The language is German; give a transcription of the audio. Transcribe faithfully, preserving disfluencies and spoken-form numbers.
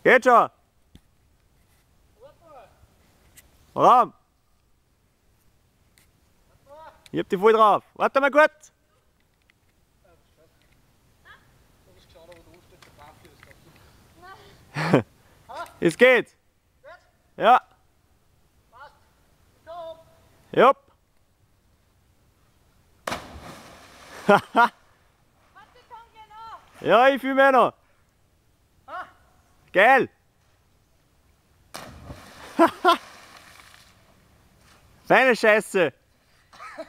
Geht schon. Raum. Ich hab die voll drauf. Warte mal gut. Es geht. Ja. Jupp. Ja, ich fühle mich noch. Geil. Feine Scheiße.